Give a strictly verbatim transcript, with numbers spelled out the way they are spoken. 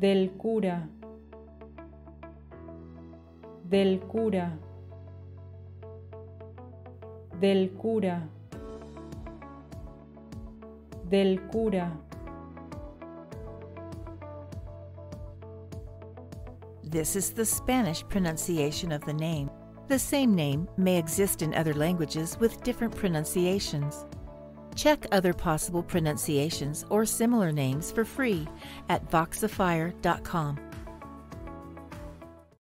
del cura, del cura, del cura, del cura. This is the Spanish pronunciation of the name. The same name may exist in other languages with different pronunciations. Check other possible pronunciations or similar names for free at voxifier dot com.